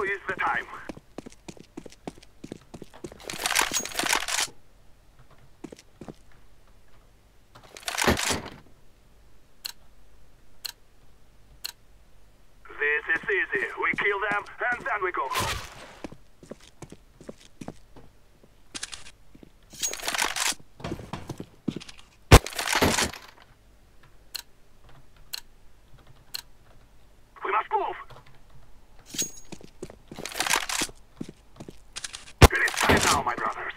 is the time. This is easy. We kill them, and then we go home. We must move! It is time now, my brothers.